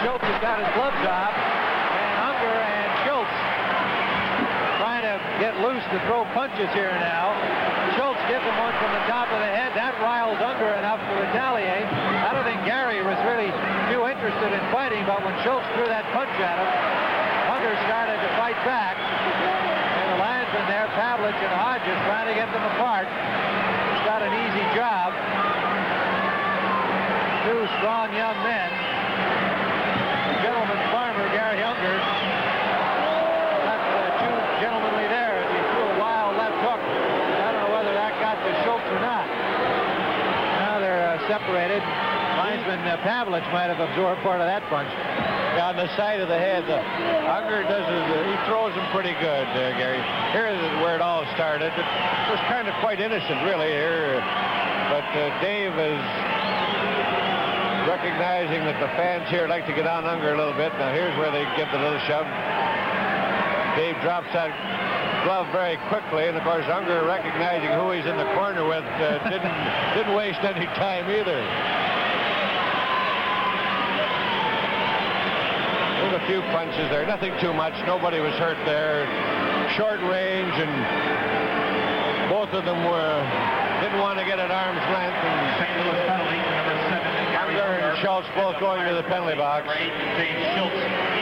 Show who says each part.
Speaker 1: Schultz has got his gloves off, and Unger and Schultz trying to get loose to throw punches here now. Schultz gives him one from the top of the head. That riles Unger enough to retaliate. I don't think Gary was really too interested in fighting, but when Schultz threw that punch at him, Unger started to fight back. And the linesman there, Pavlich and Hodges, trying to get them apart. It's not an easy job. Two strong young men. The gentleman farmer, Gary Unger, not too gentlemanly there as he threw a wild left hook. I don't know whether that got to Schultz or not. Now they're separated. Linesman Pavlich might have absorbed part of that punch.
Speaker 2: On the side of the head, Unger he throws him pretty good, Gary. Here is where it all started. It was kind of quite innocent, really, here. But Dave is recognizing that the fans here like to get on Unger a little bit. Now, here's where they give the little shove. Dave drops that glove very quickly, and, of course, Unger, recognizing who he's in the corner with, didn't waste any time either. There's a few punches there, nothing too much. Nobody was hurt there. Short range, and both of them didn't want to get at arm's length.
Speaker 3: St. Louis penalty, number 7.
Speaker 2: Unger and Schultz both going to the penalty box.
Speaker 3: James Schultz